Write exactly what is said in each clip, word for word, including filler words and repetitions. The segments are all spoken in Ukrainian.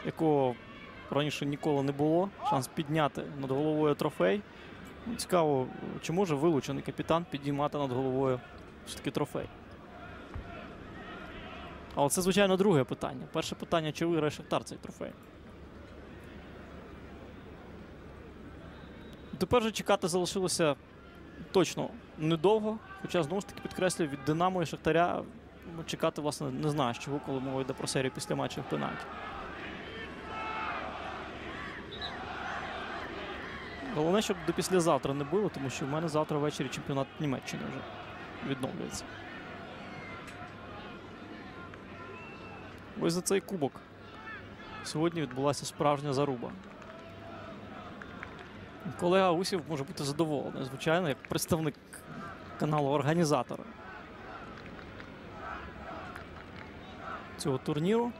якого раніше ніколи не було. Шанс підняти над головою трофей. Цікаво, чи може вилучений капітан підіймати над головою все таки трофей. Але це, звичайно, друге питання. Перше питання, чи виграє Шахтар цей трофей. Тепер же чекати залишилося точно недовго. Хоча, знову ж таки, підкреслюю, від Динамо і Шахтаря чекати, власне, не знаю, з чого, коли мова йде про серію після матчів пенальті. Головне, щоб до післязавтра не було, тому що в мене завтра ввечері чемпіонат Німеччини вже відновлюється. Ось за цей кубок сьогодні відбулася справжня заруба. Колега Усів може бути задоволений, звичайно, як представник каналу-організатора цього турніру.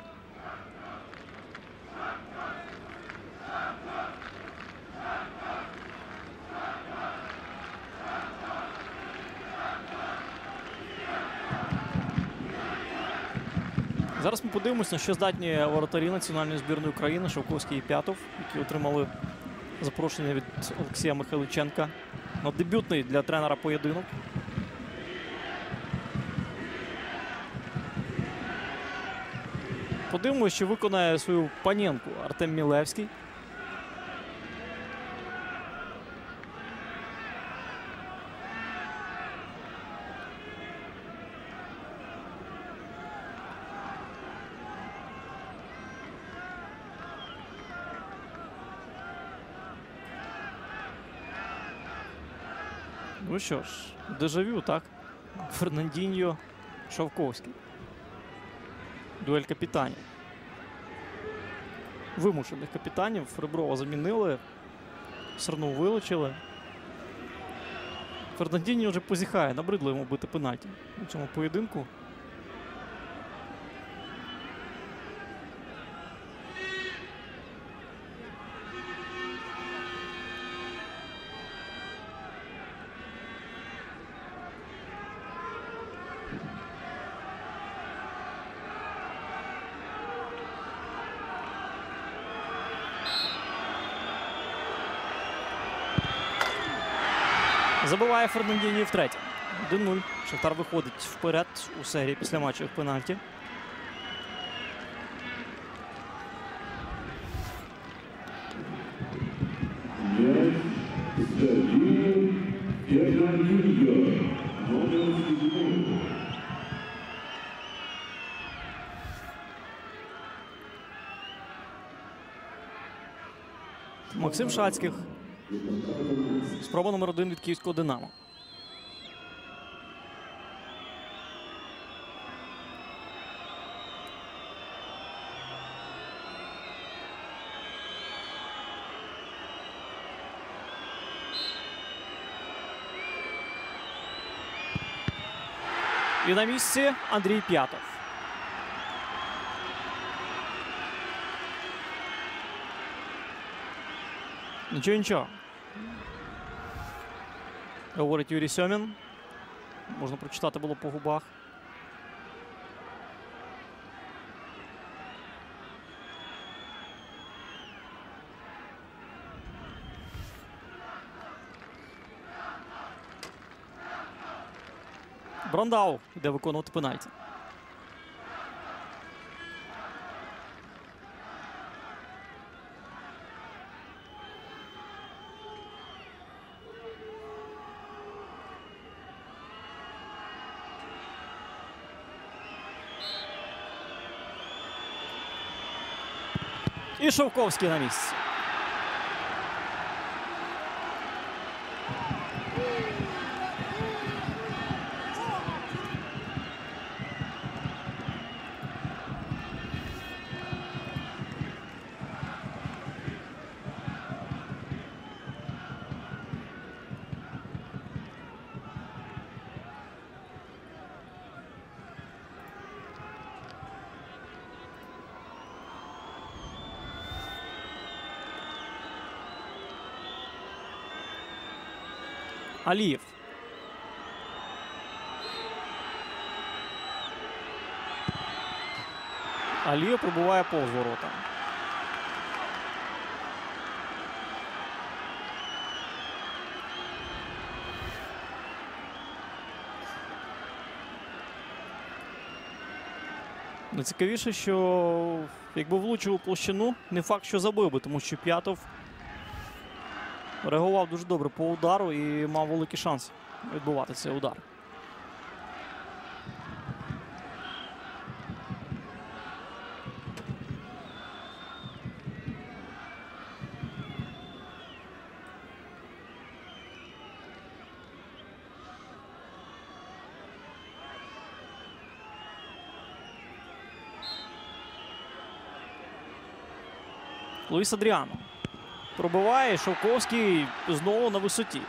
Зараз ми подивимося, на що здатні воротарі національної збірної України Шовковський і П'ятов, які отримали запрошення від Олексія Михайличенка на дебютний для тренера поєдинок. Подивимося, що виконає свою паненку Артем Мілевський. Ну що ж, дежавю, так? Фернандіньо, Шовковський. Дуель капітанів. Вимушених капітанів. Реброва замінили. Серну вилучили. Фернандіньо вже позіхає. Набридло йому бити пенальті у цьому поєдинку. Забиває Фернандіньо втретє. один нуль. Шахтар виходить вперед у серії після матчів пенальті. Максим Шацьких. Спроба номер один від київського «Динамо». І на місці Андрій П'ятов. Нічого, нічого. Говорить Юрій Сьомін. Можна прочитати було по губах. Брандау йде виконувати пенальті. І Шовковський на місці. Алієв. Алієв пробиває повз ворота. Найцікавіше, що якби влучив у площину, не факт, що забив би, тому що П'ятов реагував дуже добре по удару і мав великий шанс відбувати цей удар. Луїс Адріано пробиває, Шовковський знову на висоті.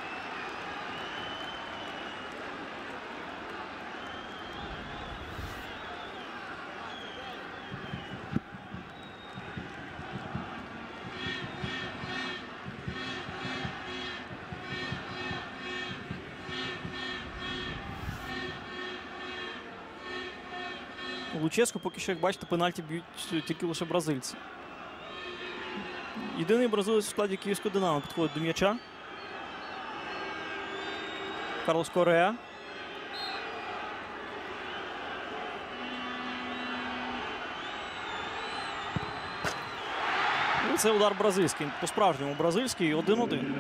У Луческу поки що, як бачите, пенальті б'ють тільки лише бразильці. Єдиний бразилець у складі Київського Динамо підходить до м'яча. Карлос Кореа. І це удар бразильський. По-справжньому бразильський. один-один.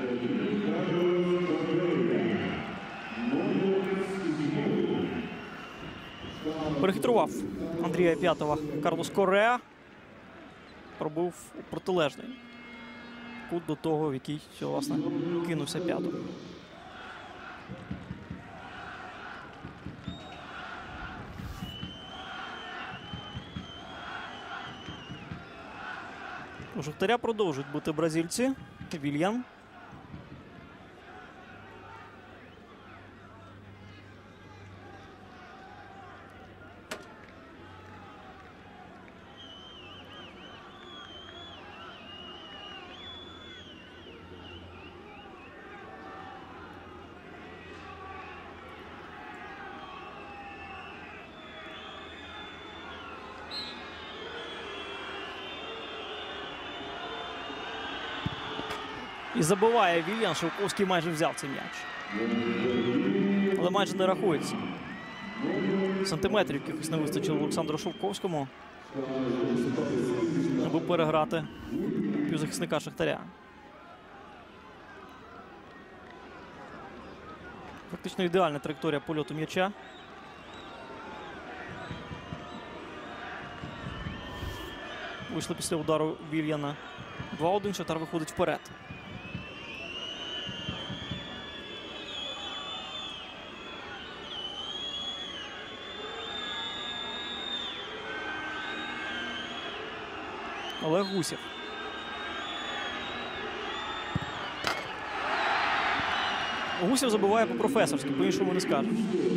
Перехитрував Андрія П'ятова Карлос Кореа. Пробив у протилежний кут до того, в який, власне, кинувся П'ятов. У Шахтаря продовжують бути бразильці. Вільян. І забиває Вільян. Шовковський майже взяв цей м'яч. Але майже не рахується. Сантиметрів якихось не вистачило Олександру Шовковському, аби переграти півзахисника Шахтаря. Фактично ідеальна траєкторія польоту м'яча. Вийшли після удару Вільяна. два-один, Шахтар виходить вперед. Олег Гусєв. Гусєв забиває по-професорськи, по-іншому не скажеш.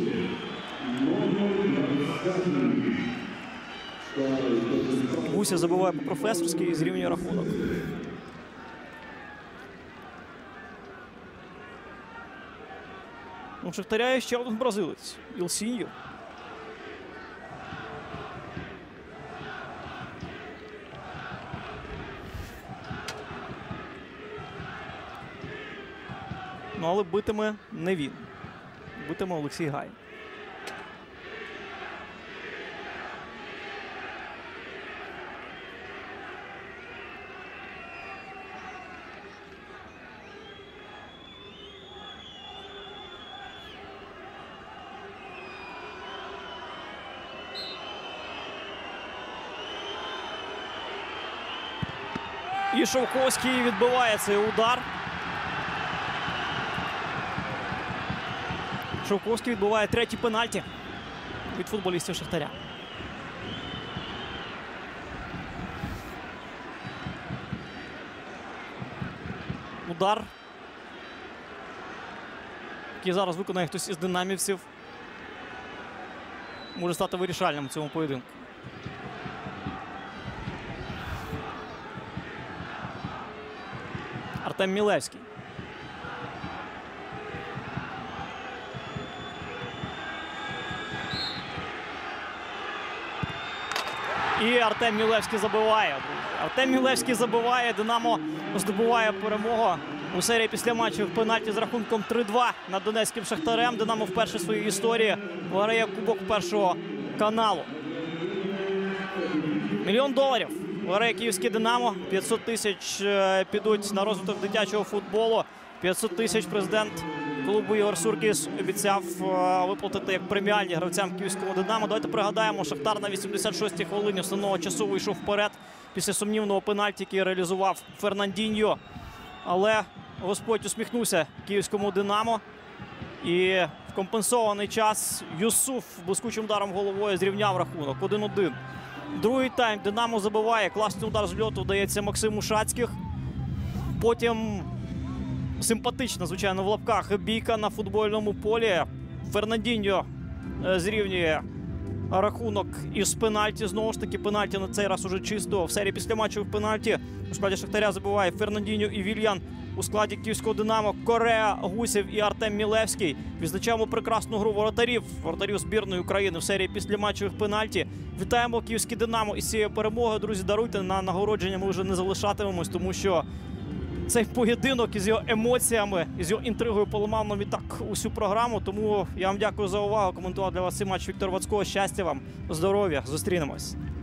Гусєв забиває по-професорськи і зрівнює рахунок. У Шахтаря є ще один бразилець – Ілсіньо. Ну, але битиме не він. Битиме Олексій Гай. І Шовковський відбиває цей удар. Шовковський відбиває третій пенальті від футболістів Шахтаря. Удар, який зараз виконає хтось із динамівців, може стати вирішальним у цьому поєдинку. Артем Мілевський. І Артем Мілевський забиває. Артем Мілевський забиває. Динамо здобуває перемогу у серії після матчу в пенальті з рахунком три-два над Донецьким Шахтарем. Динамо вперше в своїй історії виграє Кубок Першого каналу. Мільйон доларів виграє київське «Динамо». п'ятсот тисяч е, підуть на розвиток дитячого футболу. п'ятсот тисяч президент клубу Ігор Суркіс обіцяв е, виплатити як преміальні гравцям київського «Динамо». Давайте пригадаємо, Шахтар на вісімдесят шостій хвилині основного часу вийшов вперед після сумнівного пенальті, який реалізував Фернандіньо. Але Господь усміхнувся київському «Динамо». І в компенсований час Юсуф блискучим ударом головою зрівняв рахунок один один. Другий тайм «Динамо» забиває. Класний удар з льоту вдається Максиму Шацьких. Потім симпатична, звичайно, в лапках бійка на футбольному полі. Фернандіньо зрівнює рахунок із пенальті. Знову ж таки, пенальті на цей раз уже чисто. В серії післяматчевих пенальті у складі Шахтаря забиває Фернандіньо і Вільян. У складі київського «Динамо» Корея, Гусєв і Артем Мілевський. Відзначаємо прекрасну гру воротарів. Воротарів збірної України в серії післяматчевих пенальті. Вітаємо київське «Динамо» із цією перемогою. Друзі, даруйте, на нагородження ми вже не залишатимемось, тому що цей поєдинок із його емоціями, із його інтригою поламав нам і так усю програму. Тому я вам дякую за увагу. Коментував для вас цей матч Віктор Вацько. Щастя вам, здоров'я. Зустрінемось.